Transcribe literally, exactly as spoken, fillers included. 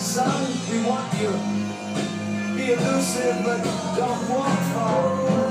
Son, we want you. Be elusive, but don't walk far.